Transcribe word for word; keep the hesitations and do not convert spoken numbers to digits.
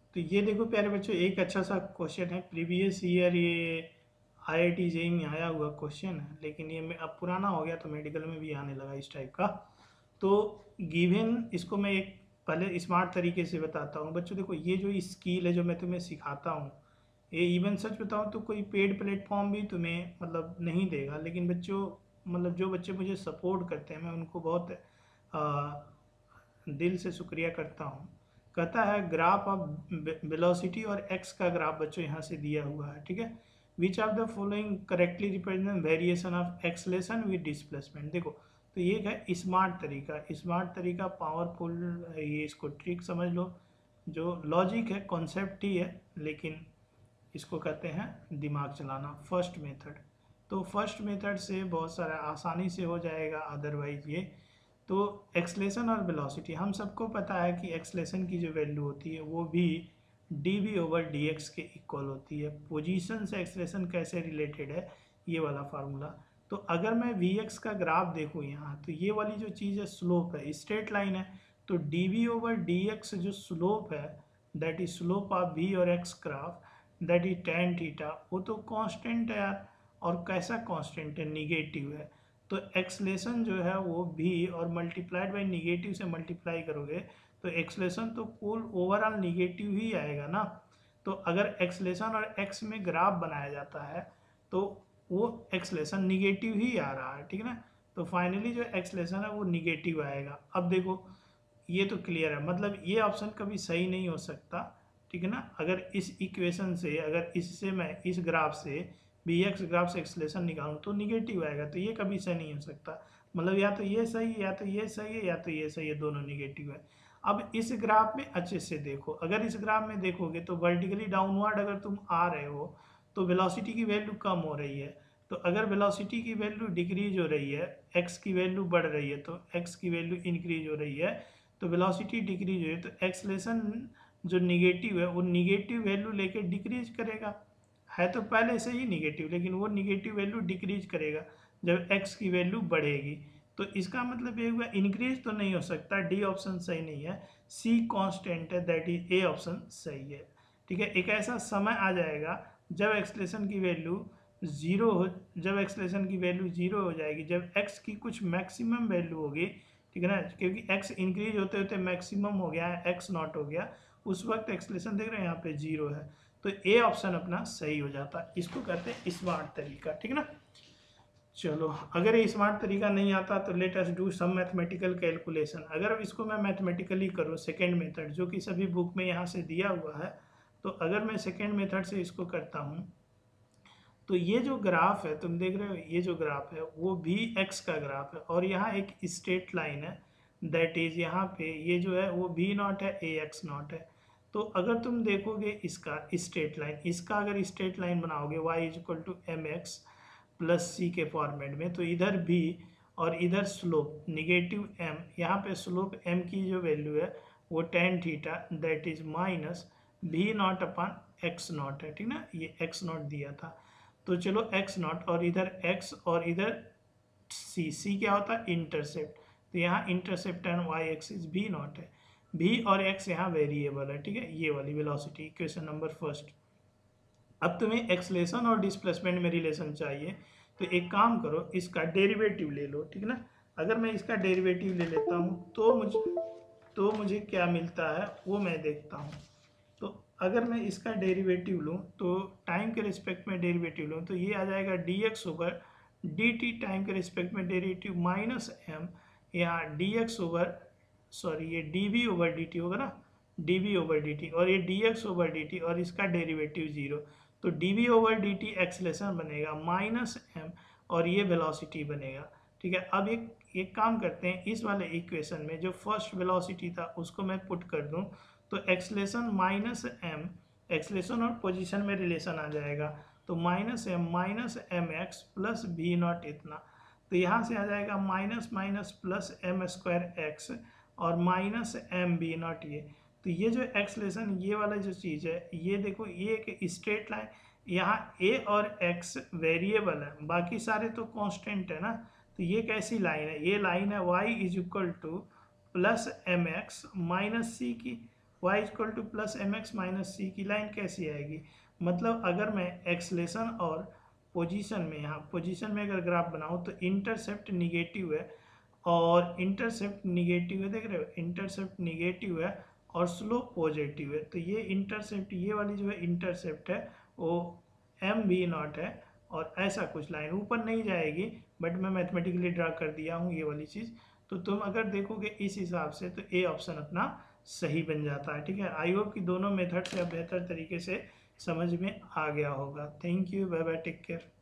तो ये देखो प्यारे बच्चों, एक अच्छा सा क्वेश्चन है, प्रीवियस ईयर ये आई आई टी जे ई ई में आया हुआ क्वेश्चन है, लेकिन ये अब पुराना हो गया तो मेडिकल में भी आने लगा इस टाइप का। तो गिवन इसको मैं एक पहले स्मार्ट तरीके से बताता हूँ बच्चों। देखो ये जो स्किल है जो मैं तुम्हें सिखाता हूँ, ये इवन सच बताऊँ तो कोई पेड प्लेटफॉर्म भी तुम्हें मतलब नहीं देगा, लेकिन बच्चों मतलब जो बच्चे मुझे सपोर्ट करते हैं मैं उनको बहुत आ, दिल से शुक्रिया करता हूँ। कहता है ग्राफ ऑफ वेलोसिटी और एक्स का ग्राफ बच्चों यहाँ से दिया हुआ है, ठीक है। Which of the following correctly represent variation of acceleration with displacement. देखो तो ये है स्मार्ट तरीका, स्मार्ट तरीका पावरफुल है, ये इसको ट्रिक समझ लो, जो लॉजिक है कॉन्सेप्ट ही है, लेकिन इसको कहते हैं दिमाग चलाना, फर्स्ट मेथड। तो फर्स्ट मेथड से बहुत सारा आसानी से हो जाएगा, अदरवाइज ये तो एक्सलेशन और वेलोसिटी हम सबको पता है कि एक्सलेशन की जो वैल्यू होती है वो भी d v over d x के इक्वल होती है। पोजीशन से एक्सलेशन कैसे रिलेटेड है, ये वाला फार्मूला। तो अगर मैं वी एक्स का ग्राफ देखूँ यहाँ, तो ये वाली जो चीज़ है स्लोप है, स्ट्रेट लाइन है, तो d v over d x जो स्लोप है that is slope of v और x graph that is tan theta, वो तो कांस्टेंट है यार। और कैसा कांस्टेंट है, निगेटिव है। तो एक्सलेशन जो है वो भी और मल्टीप्लाइड बाई निगेटिव से मल्टीप्लाई करोगे तो एक्सलेशन तो कुल ओवरऑल निगेटिव ही आएगा ना। तो अगर एक्सलेशन और एक्स में ग्राफ बनाया जाता है तो वो एक्सलेशन निगेटिव ही आ रहा है, ठीक है ना। तो फाइनली जो एक्सलेशन है वो निगेटिव आएगा। अब देखो ये तो क्लियर है, मतलब ये ऑप्शन कभी सही नहीं हो सकता, ठीक है ना। अगर इस इक्वेशन से, अगर इससे मैं इस ग्राफ से बी एक्स ग्राफ से एक्सलेशन निकालूं तो निगेटिव आएगा, तो ये कभी सही नहीं हो सकता। मतलब या तो ये सही है या तो ये सही है या तो ये सही है, दोनों निगेटिव है। अब इस ग्राफ में अच्छे से देखो, अगर इस ग्राफ में देखोगे तो वर्टिकली डाउनवर्ड अगर तुम आ रहे हो तो वेलोसिटी की वैल्यू कम हो रही है। तो अगर वेलोसिटी की वैल्यू डिक्रीज हो रही है, एक्स की वैल्यू बढ़ रही है तो एक्स की वैल्यू इंक्रीज हो रही है, तो वेलोसिटी डिक्रीज हुई तो एक्सलेशन जो निगेटिव है वो निगेटिव वैल्यू लेके डिक्रीज करेगा। है तो पहले से ही निगेटिव, लेकिन वो निगेटिव वैल्यू डिक्रीज करेगा जब एक्स की वैल्यू बढ़ेगी। तो इसका मतलब ये हुआ इंक्रीज तो नहीं हो सकता, डी ऑप्शन सही नहीं है, सी कांस्टेंट है, दैट इज ए ऑप्शन सही है, ठीक है। एक ऐसा समय आ जाएगा जब एक्सलेशन की वैल्यू जीरो हो, जब एक्सलेशन की वैल्यू जीरो हो जाएगी, जब एक्स की कुछ मैक्सिमम वैल्यू होगी, ठीक है ना, क्योंकि एक्स इंक्रीज होते होते मैक्सिमम हो गया है, एक्स नॉट हो गया, उस वक्त एक्सलेशन देख रहे हैं यहाँ पे जीरो है, तो ए ऑप्शन अपना सही हो जाता है। इसको कहते हैं स्मार्ट तरीका, ठीक है ना। चलो अगर ये स्मार्ट तरीका नहीं आता तो let us do some mathematical calculation. अगर इसको मैं मैथमेटिकली करूँ सेकेंड मेथड जो कि सभी बुक में यहाँ से दिया हुआ है, तो अगर मैं सेकेंड मेथड से इसको करता हूँ तो ये जो ग्राफ है तुम देख रहे हो, ये जो ग्राफ है वो भी एक्स का ग्राफ है और यहाँ एक स्ट्रेट लाइन है, दैट इज यहाँ पे ये जो है वो भी नॉट है, ए एक्स नॉट है। तो अगर तुम देखोगे इसका स्ट्रेट लाइन, इसका अगर स्ट्रेट लाइन बनाओगे y is equal to m x plus c के फॉर्मेट में, तो इधर भी और इधर स्लोप निगेटिव एम, यहाँ पे स्लोप एम की जो वैल्यू है वो tan theta that is minus v naught upon x naught है, ठीक ना, ये एक्स नॉट दिया था। तो चलो एक्स नॉट और इधर एक्स और इधर सी, सी क्या होता है इंटरसेप्ट, तो यहाँ intercept and y axis v naught है, भी और एक्स यहाँ वेरिएबल है, ठीक है। ये वाली वेलोसिटी इक्वेशन नंबर फर्स्ट। अब तुम्हें एक्सलेशन और डिस्प्लेसमेंट में रिलेशन चाहिए, तो एक काम करो इसका डेरिवेटिव ले लो, ठीक है ना। अगर मैं इसका डेरिवेटिव ले लेता हूँ तो मुझे तो मुझे क्या मिलता है वो मैं देखता हूँ। तो अगर मैं इसका डेरिवेटिव लूँ तो टाइम के रिस्पेक्ट में डेरिवेटिव लूँ तो ये आ जाएगा d x over d t, time के रिस्पेक्ट में डेरिवेटिव माइनस एम, यहाँ डी एक्स ओवर सॉरी ये d v over d t होगा ना, d v over d t, और ये d x over d t और इसका डेरिवेटिव जीरो, तो d v over d t acceleration बनेगा माइनस एम और ये वेलोसिटी बनेगा, ठीक है। अब एक एक काम करते हैं, इस वाले इक्वेशन में जो फर्स्ट वेलोसिटी था उसको मैं पुट कर दूं तो एक्सलेशन माइनस एम, एक्सलेशन और पोजीशन में रिलेशन आ जाएगा, तो minus m minus m x plus v naught इतना, तो यहाँ से आ जाएगा minus minus plus m square x और माइनस एम बी नॉट ये। तो ये जो एक्सलेशन ये वाला जो चीज़ है, ये देखो ये एक स्ट्रेट लाइन, यहाँ ए और एक्स वेरिएबल है, बाकी सारे तो कांस्टेंट है ना। तो ये कैसी लाइन है, ये लाइन है y is equal to plus m x minus c की, y equal to plus m x minus c की लाइन कैसी आएगी, मतलब अगर मैं एक्सलेशन और पोजीशन में, यहाँ पोजीशन में अगर ग्राफ बनाऊँ तो इंटरसेप्ट निगेटिव है और इंटरसेप्ट निगेटिव है, देख रहे हो इंटरसेप्ट निगेटिव है और स्लोप पॉजिटिव है। तो ये इंटरसेप्ट, ये वाली जो है इंटरसेप्ट है वो एम वी नॉट है और ऐसा कुछ लाइन ऊपर नहीं जाएगी, बट मैं मैथमेटिकली ड्रा कर दिया हूँ ये वाली चीज़। तो तुम अगर देखोगे इस हिसाब से तो ए ऑप्शन अपना सही बन जाता है। ठीक है, आई होप कि दोनों मेथड से अब बेहतर तरीके से समझ में आ गया होगा। Thank you, bye bye, take care.